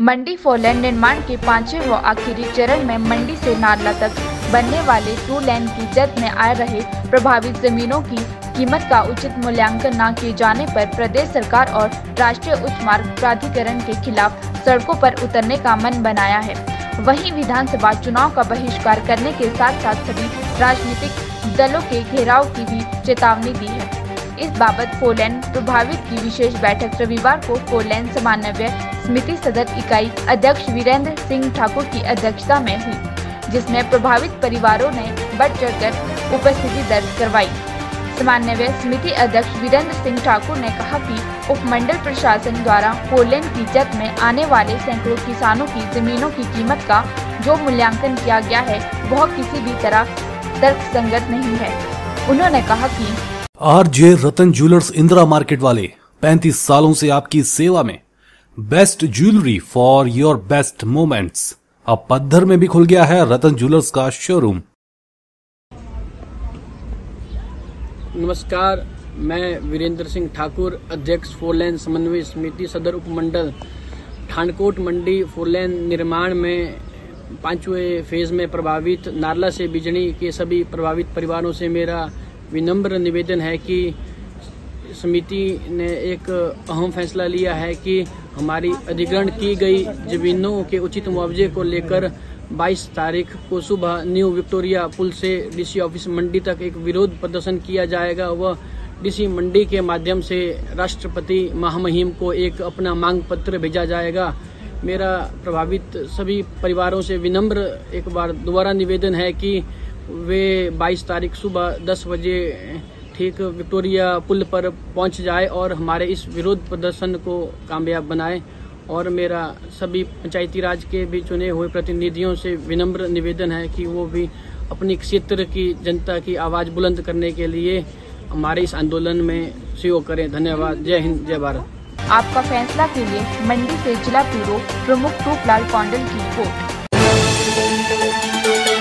मंडी four lane निर्माण के 5वें व आखिरी चरण में मंडी से नारला तक बनने वाले 2 लेन की जद में आ रहे प्रभावित जमीनों की कीमत का उचित मूल्यांकन न किए जाने पर प्रदेश सरकार और राष्ट्रीय उच्च मार्ग प्राधिकरण के खिलाफ सड़कों पर उतरने का मन बनाया है। वहीं विधानसभा चुनाव का बहिष्कार करने के साथ साथ सभी राजनीतिक दलों के घेराव की भी चेतावनी दी है। इस बाबत फोरलेन प्रभावित की विशेष बैठक रविवार को फोरलेन समन्वय समिति सदर इकाई अध्यक्ष वीरेंद्र सिंह ठाकुर की अध्यक्षता में हुई, जिसमें प्रभावित परिवारों ने बढ़ चढ़कर उपस्थिति दर्ज करवाई। समन्वय समिति अध्यक्ष वीरेंद्र सिंह ठाकुर ने कहा कि उपमंडल प्रशासन द्वारा फोरलेन की जद में आने वाले सैकड़ों किसानों की जमीनों की कीमत का जो मूल्यांकन किया गया है वह किसी भी तरह तर्कसंगत नहीं है। उन्होंने कहा कि RJ Ratan jewellers Indira market वाले 35 सालों से आपकी सेवा में best jewellery for your best moments. अब पद्धर में भी खुल गया है रतन ज्वेलर्स का शोरूम। नमस्कार, मैं वीरेंद्र सिंह ठाकुर, अध्यक्ष फोरलेन समन्वय समिति सदर उपमंडल ठानकोट मंडी। फोरलेन निर्माण में 5वें फेज में प्रभावित नारला से बिजनी के सभी प्रभावित परिवारों से मेरा विनम्र निवेदन है कि समिति ने एक अहम फैसला लिया है कि हमारी अधिग्रहण की गई जमीनों के उचित मुआवजे को लेकर 22 तारीख को सुबह न्यू विक्टोरिया पुल से डीसी ऑफिस मंडी तक एक विरोध प्रदर्शन किया जाएगा व डीसी मंडी के माध्यम से राष्ट्रपति महामहिम को एक अपना मांग पत्र भेजा जाएगा। मेरा प्रभावित सभी परिवारों से विनम्र एक बार दोबारा निवेदन है कि वे 22 तारीख सुबह 10 बजे ठीक विक्टोरिया पुल पर पहुंच जाए और हमारे इस विरोध प्रदर्शन को कामयाब बनाए। और मेरा सभी पंचायती राज के भी चुने हुए प्रतिनिधियों से विनम्र निवेदन है कि वो भी अपनी क्षेत्र की जनता की आवाज़ बुलंद करने के लिए हमारे इस आंदोलन में सहयोग करें। धन्यवाद। जय हिंद, जय भारत। आपका फैसला के लिए मंडी से जिला ब्यूरो प्रमुख रूपलाल कौंडल की रिपोर्ट।